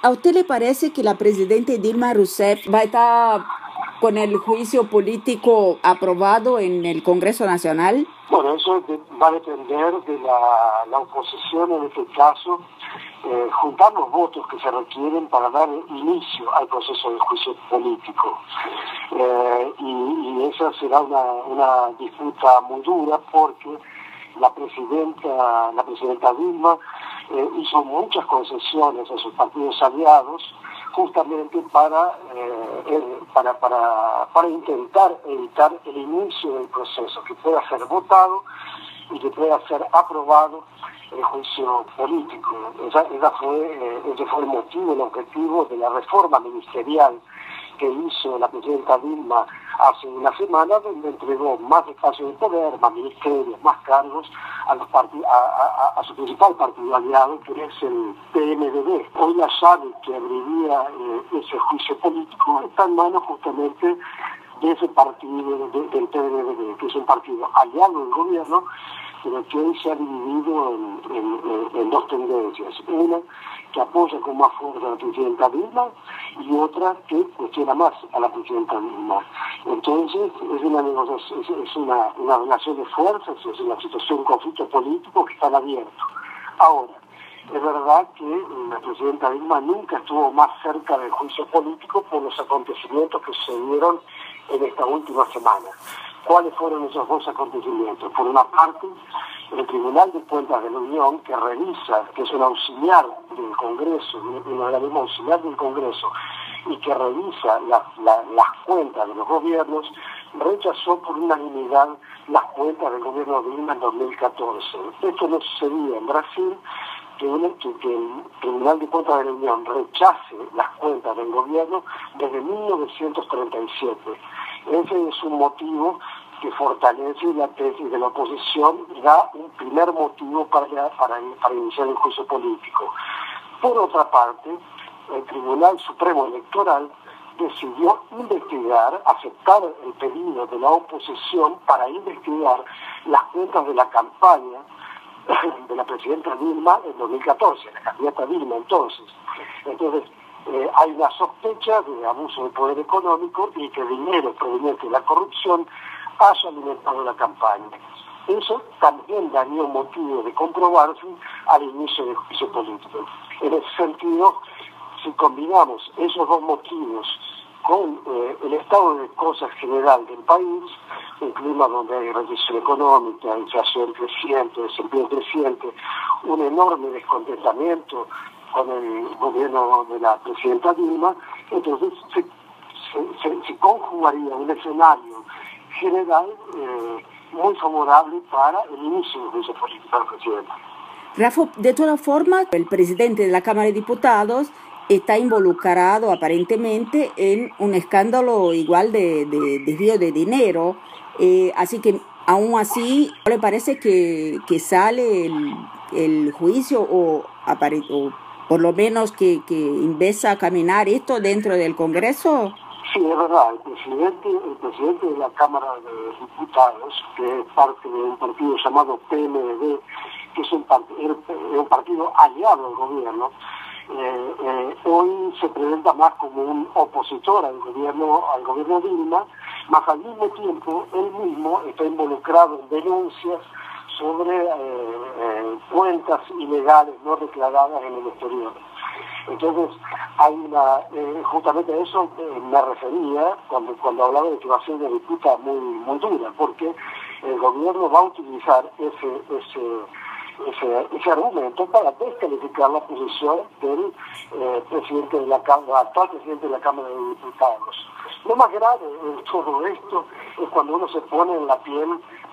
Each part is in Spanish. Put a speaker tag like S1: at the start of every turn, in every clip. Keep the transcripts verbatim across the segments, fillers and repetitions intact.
S1: ¿A usted le parece que la presidenta Dilma Rousseff va a estar con el juicio político aprobado en el Congreso Nacional?
S2: Bueno, eso de, va a depender de la, la oposición en este caso, eh, juntar los votos que se requieren para dar inicio al proceso de juicio político. Eh, y, y esa será una, una disputa muy dura porque la presidenta, la presidenta Dilma eh, hizo muchas concesiones a sus partidos aliados justamente para, eh, para, para, para intentar evitar el inicio del proceso, que pueda ser votado y que pueda ser aprobado el juicio político. Esa, esa fue, eh, ese fue el motivo, el objetivo de la reforma ministerial que hizo la presidenta Dilma hace una semana, donde entregó más espacio de poder, más ministerios, más cargos a, los partid- a, a, a su principal partido aliado, que es el P M D B. Hoy la llave que abriría eh, ese juicio político está en manos justamente de ese partido, de, del P M D B, que es un partido aliado del gobierno, pero que hoy se ha dividido en, en, en, en dos tendencias. Una que apoya con más fuerza a la presidenta Dilma y otra que cuestiona más a la presidenta Dilma. Entonces es una negociación, es, es una, una relación de fuerzas, es una situación, un conflicto político que está abierto. Ahora, es verdad que la presidenta Dilma nunca estuvo más cerca del juicio político por los acontecimientos que sucedieron en esta última semana. ¿Cuáles fueron esos dos acontecimientos? Por una parte, el Tribunal de Cuentas de la Unión, que revisa, que es un auxiliar del Congreso, un organismo auxiliar del Congreso, y que revisa la, la, las cuentas de los gobiernos, rechazó por unanimidad las cuentas del gobierno de Dilma en dos mil catorce. Esto no sucedía en Brasil, que, un, que, que el Tribunal de Cuentas de la Unión rechace las cuentas del gobierno desde mil novecientos treinta y siete. Ese es un motivo que fortalece la tesis de la oposición y da un primer motivo para, para, para iniciar el juicio político. Por otra parte, el Tribunal Supremo Electoral decidió investigar, aceptar el pedido de la oposición para investigar las cuentas de la campaña de la presidenta Dilma en dos mil catorce, la candidata Dilma entonces. Entonces, eh, hay una sospecha de abuso de poder económico y que dinero proveniente de la corrupción haya alimentado la campaña. Eso también daría un motivo de comprobarse al inicio del juicio político. En ese sentido, si combinamos esos dos motivos con eh, el estado de cosas general del país, un clima donde hay recesión económica, inflación creciente, desempleo creciente, un enorme descontentamiento con el gobierno de la presidenta Dilma, entonces se, se, se, se conjugaría un escenario general eh, muy favorable para el inicio del juicio político del presidente.
S1: Rafa, de todas formas, el presidente de la Cámara de Diputados está involucrado aparentemente en un escándalo igual de, de desvío de dinero, eh, así que aún así, ¿no le parece que, que sale el, el juicio o, apare, o por lo menos que, que empieza a caminar esto dentro del Congreso?
S2: Sí, es verdad. El presidente, el presidente de la Cámara de Diputados, que es parte de un partido llamado P M D B, que es un, part un partido aliado al gobierno, eh, eh, hoy se presenta más como un opositor al gobierno, al gobierno Dilma, más al mismo tiempo él mismo está involucrado en denuncias sobre eh, eh, cuentas ilegales no declaradas en el exterior. Entonces, hay una, eh, justamente a eso eh, me refería cuando, cuando hablaba de que va a ser una disputa muy, muy dura, porque el gobierno va a utilizar ese, ese, ese, ese argumento para descalificar la posición del eh, presidente de la Cámara, actual presidente de la Cámara de Diputados. Lo más grave de todo esto es cuando uno se pone en la piel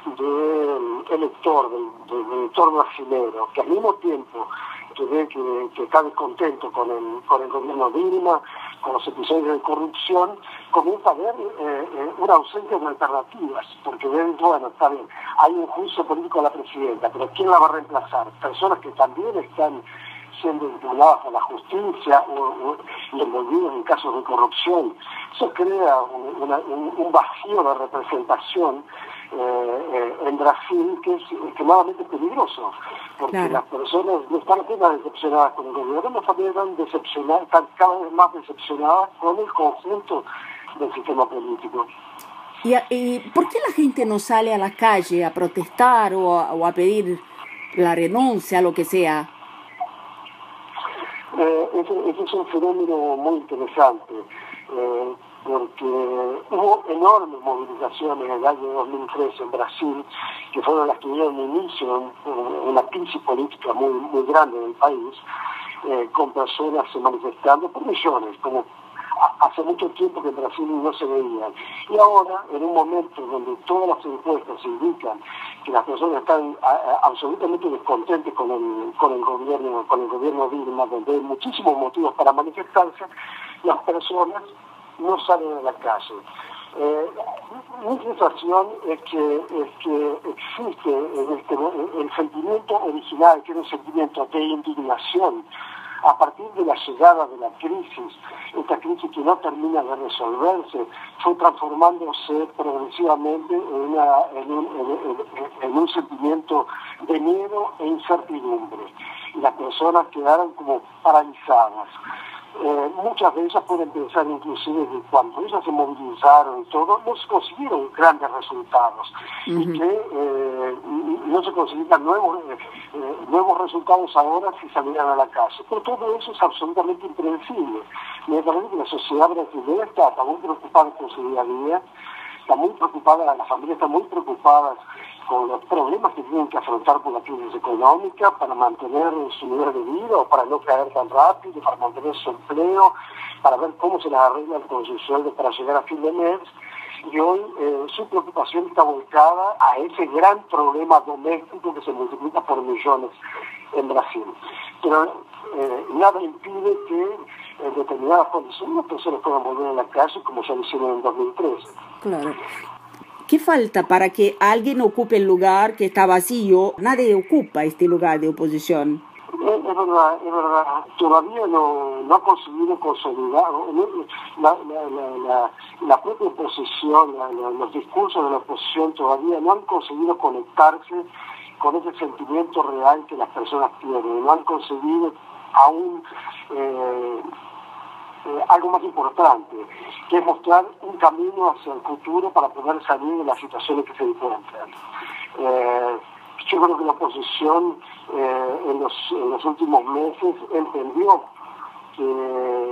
S2: del elector, del, del elector brasilero, que al mismo tiempo que ve que, que está descontento con el, con el gobierno Dilma, con los episodios de corrupción, comienza a ver eh, eh, una ausencia de alternativas, porque ven, bueno, está bien, hay un juicio político a la presidenta, pero ¿quién la va a reemplazar? Personas que también están siendo vinculadas a la justicia o, o, y envolvidas en casos de corrupción. Eso crea un, una, un, un vacío de representación eh, en Brasil, que es extremadamente peligroso, porque claro, las personas no están apenas decepcionadas con el gobierno, también están decepcionadas, están cada vez más decepcionadas con el conjunto del sistema político.
S1: ¿Y, y por qué la gente no sale a la calle a protestar o a, o a pedir la renuncia, lo que sea?
S2: Eh, ese, ese es un fenómeno muy interesante, eh, porque hubo enormes movilizaciones en el año dos mil trece en Brasil, que fueron las que dieron inicio en una crisis política muy, muy grande en el país, eh, con personas manifestando por millones, como hace mucho tiempo que en Brasil no se veían. Y ahora, en un momento donde todas las encuestas indican que las personas están a, a, absolutamente descontentes con el, con el gobierno, con el gobierno Dilma, donde hay muchísimos motivos para manifestarse, las personas no salen a la calle. Eh, mi sensación es que, es que existe en este, el sentimiento original, que es un sentimiento de indignación, a partir de la llegada de la crisis, esta crisis que no termina de resolverse, fue transformándose progresivamente en, una, en, un, en, en un sentimiento de miedo e incertidumbre. Y las personas quedaron como paralizadas. Eh, muchas de ellas pueden pensar inclusive que cuando ellas se movilizaron y todo, no se consiguieron grandes resultados, uh-huh, y que eh, no se consiguieran nuevos, eh, eh, nuevos resultados ahora si salieran a la calle. Pero todo eso es absolutamente impredecible. Me parece que la sociedad brasileña está, está muy preocupada con su día a día, está muy preocupada, las familias están muy preocupadas con los problemas que tienen que afrontar por la crisis económica para mantener su nivel de vida o para no caer tan rápido, para mantener su empleo, para ver cómo se les arreglan con su sueldo para llegar a fin de mes. Y hoy eh, su preocupación está volcada a ese gran problema doméstico que se multiplica por millones en Brasil. Pero eh, nada impide que en determinadas condiciones las personas puedan volver a la calle como ya lo hicieron en dos mil trece.
S1: Claro. ¿Qué falta para que alguien ocupe el lugar que está vacío? Nadie ocupa este lugar de oposición.
S2: Es, es verdad, es verdad. Todavía no, no ha conseguido consolidar la, la, la, la, la propia oposición, la, la, los discursos de la oposición todavía no han conseguido conectarse con ese sentimiento real que las personas tienen. No han conseguido aún eh, eh, algo más importante, que es mostrar un camino hacia el futuro para poder salir de las situaciones que se encuentran. Eh, yo creo que la oposición eh, en, los, en los últimos meses entendió que,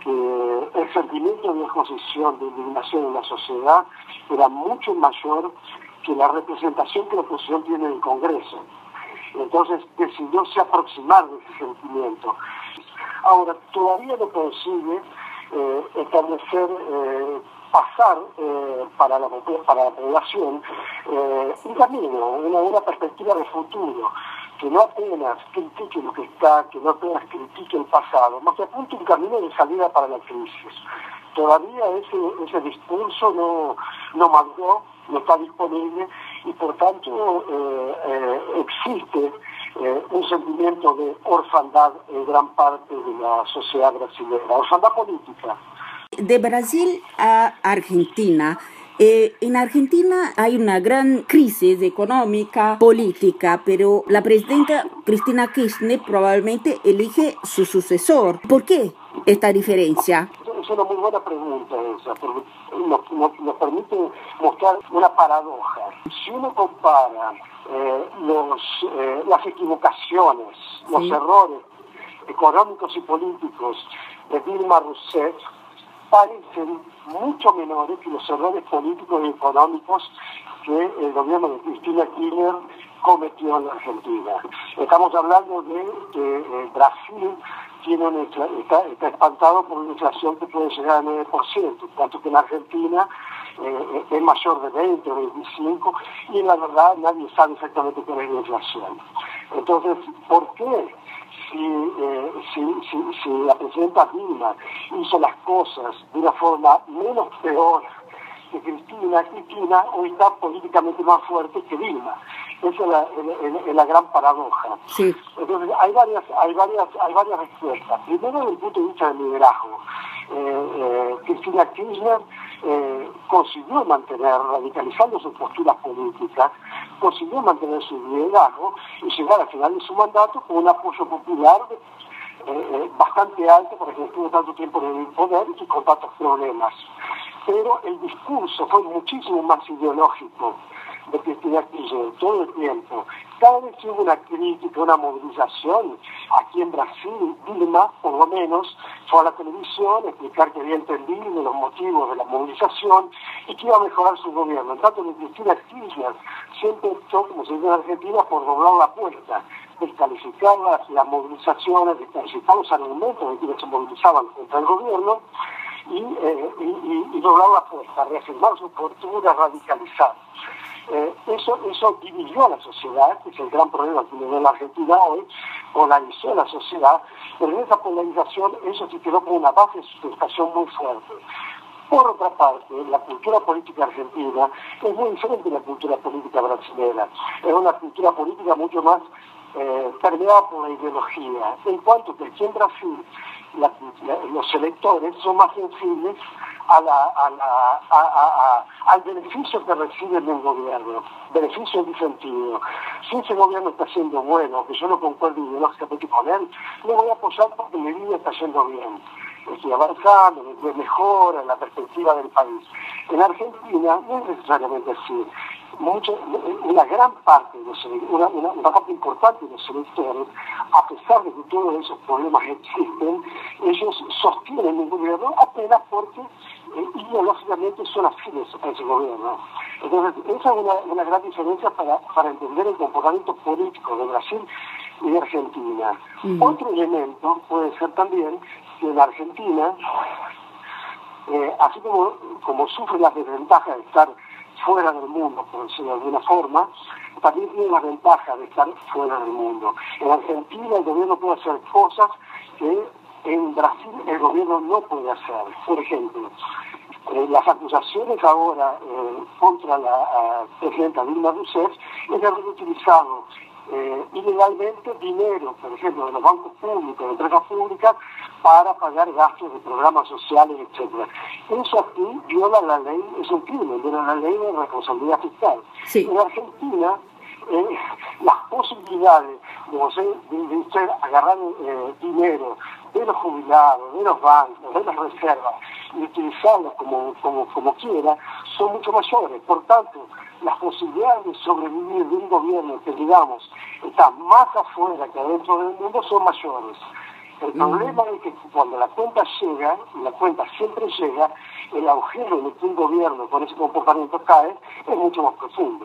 S2: que el sentimiento de oposición, de indignación en la sociedad era mucho mayor que la representación que la oposición tiene en el Congreso. Entonces decidió se aproximar de ese sentimiento. Ahora, todavía no consigue eh, establecer, eh, pasar eh, para, la, para la población eh, un camino, una, una perspectiva de futuro, que no apenas critique lo que está, que no apenas critique el pasado, más que apunte un camino de salida para la crisis. Todavía ese, ese discurso no, no maduró, no está disponible y por tanto eh, eh, existe eh, un sentimiento de orfandad en gran parte de la sociedad brasileña, orfandad política.
S1: De Brasil a Argentina. Eh, en Argentina hay una gran crisis económica, política, pero la presidenta Cristina Kirchner probablemente elige su sucesor. ¿Por qué esta diferencia?
S2: Es una muy buena pregunta esa, porque nos, nos, nos permite mostrar una paradoja. Si uno compara eh, los, eh, las equivocaciones, sí, los errores económicos y políticos de Dilma Rousseff, parecen mucho menores que los errores políticos y económicos que el gobierno de Cristina Kirchner cometió en la Argentina. Estamos hablando de que eh, Brasil tiene una, está, está espantado por una inflación que puede llegar al nueve por ciento, tanto que en Argentina eh, es mayor de veinte o veinticinco, y la verdad nadie sabe exactamente cuál es la inflación. Entonces, ¿por qué? Si, eh, si, si, si la presidenta Dilma hizo las cosas de una forma menos peor que Cristina, Cristina hoy está políticamente más fuerte que Dilma. Esa es la, es, es la gran paradoja.
S1: Sí.
S2: Entonces hay varias, hay varias, hay varias respuestas. Primero desde el punto de vista del liderazgo. Eh, eh, Cristina Kirchner eh, consiguió mantener, radicalizando sus posturas políticas, consiguió mantener su liderazgo y llegar al final de su mandato con un apoyo popular de, eh, bastante alto, porque estuvo tanto tiempo en el poder y con tantos problemas. Pero el discurso fue muchísimo más ideológico de Cristina Kirchner todo el tiempo. Cada vez que hubo una crítica, una movilización, aquí en Brasil, Dilma, por lo menos, fue a la televisión a explicar que había entendido los motivos de la movilización y que iba a mejorar su gobierno. En tanto que Cristina Kirchner siempre optó, como se dice en Argentina, por doblar la puerta, descalificar las, las movilizaciones, descalificar los argumentos de quienes se movilizaban contra el gobierno y, eh, y, y, y doblar la puerta, reafirmar su postura, radicalizar. Eh, eso, eso dividió a la sociedad, que es el gran problema que tiene la Argentina hoy, polarizó a la sociedad, pero en esa polarización eso se quedó con una base de sustentación muy fuerte. Por otra parte, la cultura política argentina es muy diferente de la cultura política brasileña. Es una cultura política mucho más eh, permeada por la ideología, en cuanto que aquí en Brasil la, la, los electores son más sensibles a la, a la, a, a, a, al beneficio que reciben del gobierno, beneficio en ese sentido. Si ese gobierno está siendo bueno, que yo no concuerdo ideológicamente con él, le voy a apoyar porque mi vida está yendo bien. Estoy avanzando, me mejora la perspectiva del país. En Argentina no es necesariamente así. Mucho, una gran parte de los, una, una, una parte importante de los electores, a pesar de que todos esos problemas existen, ellos sostienen el gobierno apenas porque eh, ideológicamente son afines a ese gobierno. Entonces, esa es una, una gran diferencia para, para entender el comportamiento político de Brasil y de Argentina. Uh-huh. Otro elemento puede ser también que en Argentina, eh, así como, como sufre las desventajas de estar fuera del mundo, por decirlo de alguna forma, también tiene la ventaja de estar fuera del mundo. En Argentina el gobierno puede hacer cosas que en Brasil el gobierno no puede hacer. Por ejemplo, eh, las acusaciones ahora eh, contra la uh, presidenta Dilma Rousseff es de haber utilizado eh, ilegalmente dinero, por ejemplo, de los bancos públicos, de empresas públicas, para pagar gastos de programas sociales, etcétera. Eso aquí viola la ley, es un crimen, viola la ley de responsabilidad fiscal.
S1: Sí.
S2: En Argentina, eh, las posibilidades de usted, de, de usted agarrar eh, dinero de los jubilados, de los bancos, de las reservas, y utilizarlos como, como, como quiera, son mucho mayores. Por tanto, las posibilidades de sobrevivir de un gobierno que, digamos, está más afuera que adentro del mundo son mayores. El problema es que cuando la cuenta llega, y la cuenta siempre llega, el agujero en el que un gobierno con ese comportamiento cae es mucho más profundo.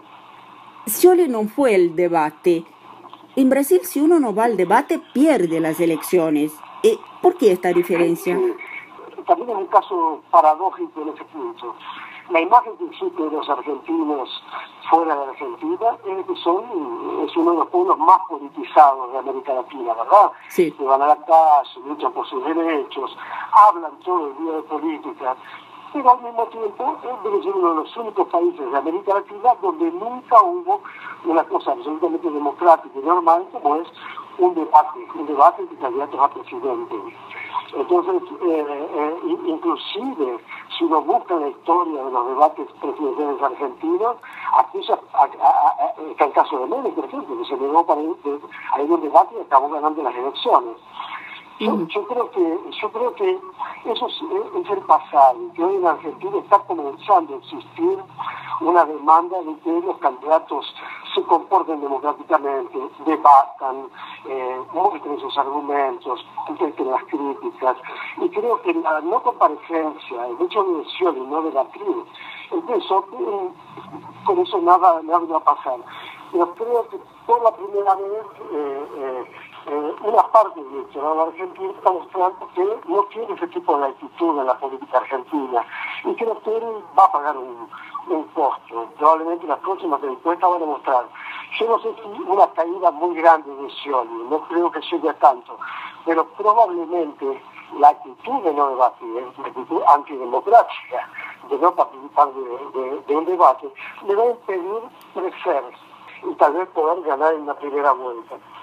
S1: Scioli non fue el debate. En Brasil, si uno no va al debate, pierde las elecciones. ¿Y por qué esta diferencia?
S2: Sí. También es un caso paradójico en ese punto. La imagen que existe de los argentinos fuera de Argentina es que son es uno de los pueblos más politizados de América Latina, ¿verdad?
S1: Sí.
S2: Que van a la calle, luchan por sus derechos, hablan todo el día de política, pero al mismo tiempo debe ser uno de los únicos países de América Latina donde nunca hubo una cosa absolutamente democrática y normal como es un debate, un debate entre candidatos a presidente. Entonces, eh, eh, inclusive, si uno busca la historia de los debates presidenciales argentinos, aquí ya, a, a, a, está el caso de Menem, por ejemplo, que se negó para ir a ir a un debate y acabó ganando las elecciones. Yo, yo creo que yo creo que eso es, es el pasado, que hoy en Argentina está comenzando a existir una demanda de que los candidatos se comporten democráticamente, debatan, eh, muestren sus argumentos, contesten las críticas. Y creo que la no comparecencia, el hecho de Scioli y no de la tribu, eso, eh, con eso nada, nada va a pasar. Pero creo que por la primera vez eh, eh, eh, una parte del electorado argentino está mostrando que no quiere ese tipo de actitud en la política argentina y creo que él va a pagar un, un costo. Probablemente las próximas encuestas van a mostrar. Yo no sé si una caída muy grande de Scioli, no creo que llegue a tanto, pero probablemente la actitud de no debatir, la actitud antidemocrática de no participar de, de, de un debate, le va a impedir crecer y tal vez poder ganar en la primera vuelta.